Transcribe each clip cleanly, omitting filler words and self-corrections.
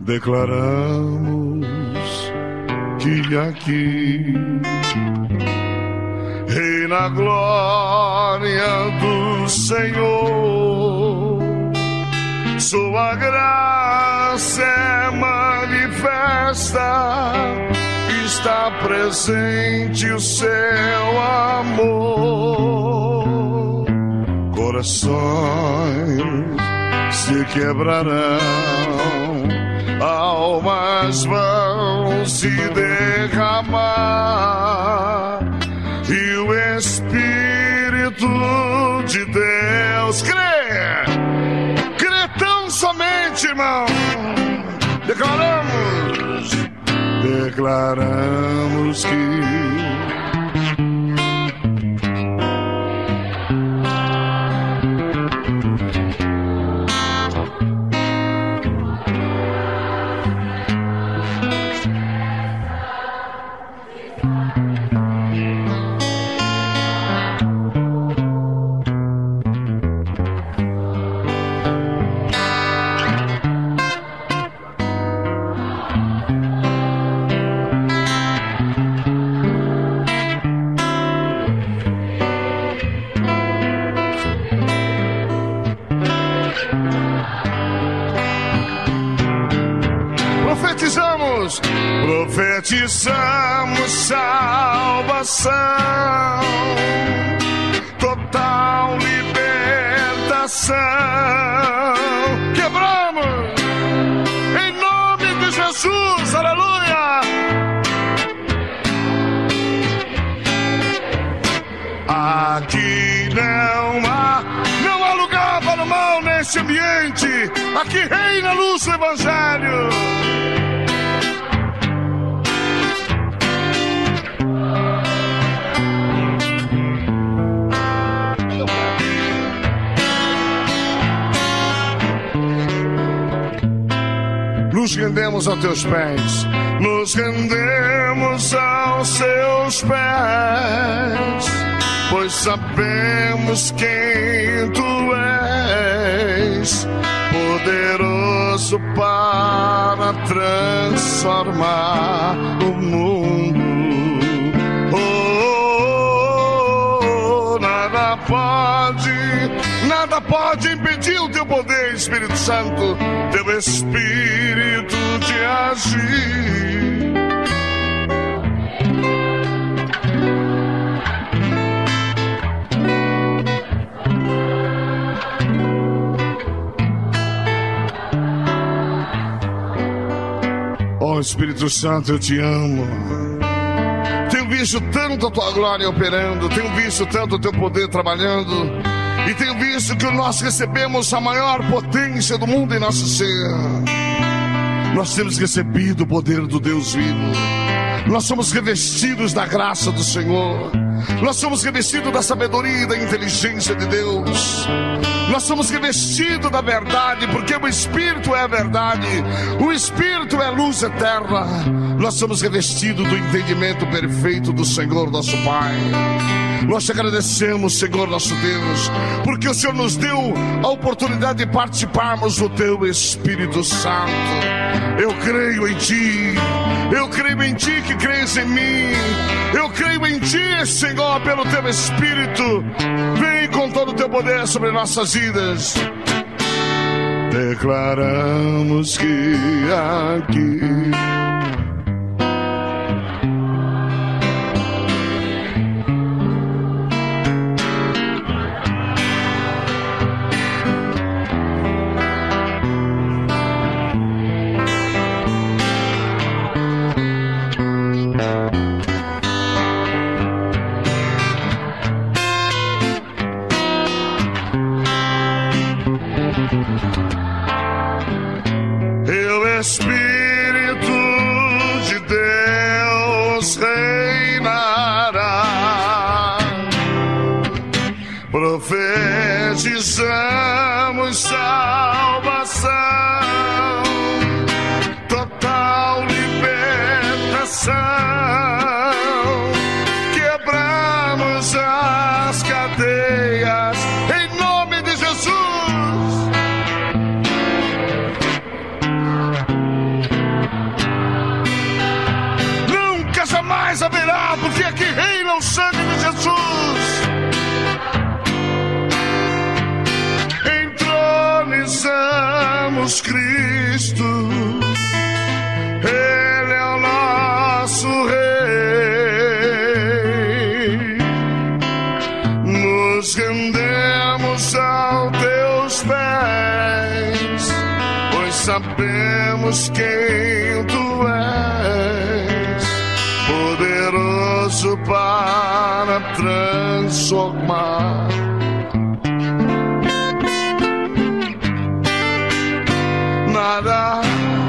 declaramos que aqui reina a glória do Senhor. Sua graça é manifesta, está presente o seu amor. Corações se quebrarão, almas vão se derramar, e o Espírito de Deus crê tão somente, irmão. Declaramos que profetizamos salvação, total libertação. Quebramos em nome de Jesus, aleluia. Aqui não há lugar para o mal neste ambiente. Aqui reina a luz do Evangelho. Nos rendemos aos teus pés, nos rendemos aos seus pés, pois sabemos quem tu és, poderoso para transformar o mundo. Nada pode impedir o teu poder, Espírito Santo, teu Espírito de agir. Oh, Espírito Santo, eu te amo. Tenho visto tanto a tua glória operando, tenho visto tanto o teu poder trabalhando, e tenho visto que nós recebemos a maior potência do mundo em nosso ser. Nós temos recebido o poder do Deus vivo. Nós somos revestidos da graça do Senhor. Nós somos revestidos da sabedoria e da inteligência de Deus. Nós somos revestidos da verdade, porque o Espírito é a verdade. O Espírito é a luz eterna. Nós somos revestidos do entendimento perfeito do Senhor, nosso Pai. Nós te agradecemos, Senhor nosso Deus, porque o Senhor nos deu a oportunidade de participarmos do teu Espírito Santo. Eu creio em ti. Eu creio em ti que crês em mim. Eu creio em ti, Senhor, pelo teu Espírito. Vem com todo o teu poder sobre nossas vidas. Declaramos que aqui profetizamos salvação, total libertação, quebramos as cadeias em nome de Jesus. lugar, porque aqui reina o sangue de Jesus. Entronizamos Cristo, Ele é o nosso Rei. Nos rendemos aos teus pés, pois sabemos quem tu és, poderoso para transformar. Nada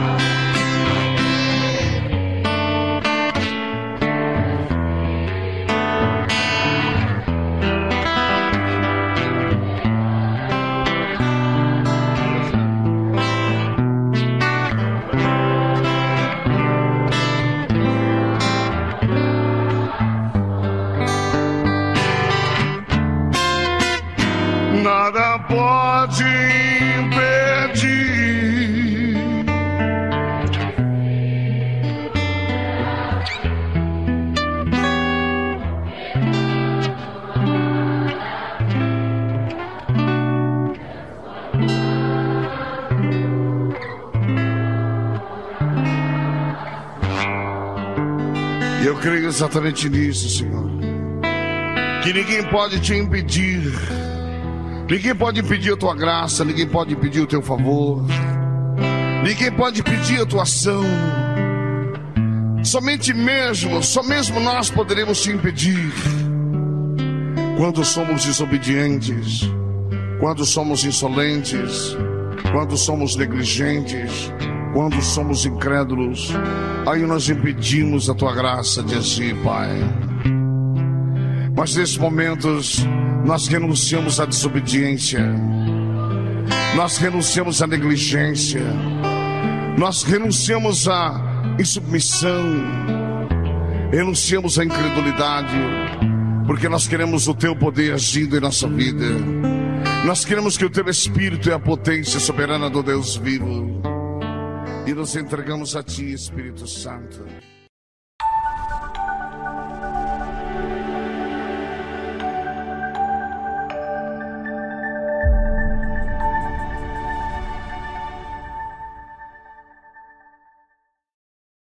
pode impedir e eu creio exatamente nisso, Senhor, que ninguém pode te impedir. Ninguém pode impedir a tua graça, ninguém pode impedir o teu favor, ninguém pode impedir a tua ação. Só mesmo nós poderemos te impedir. Quando somos desobedientes, quando somos insolentes, quando somos negligentes, quando somos incrédulos, aí nós impedimos a tua graça de agir, Pai. Mas nesses momentos nós renunciamos à desobediência, nós renunciamos à negligência, nós renunciamos à insubmissão, renunciamos à incredulidade, porque nós queremos o teu poder agindo em nossa vida. Nós queremos que o teu Espírito é a potência soberana do Deus vivo, e nos entregamos a ti, Espírito Santo.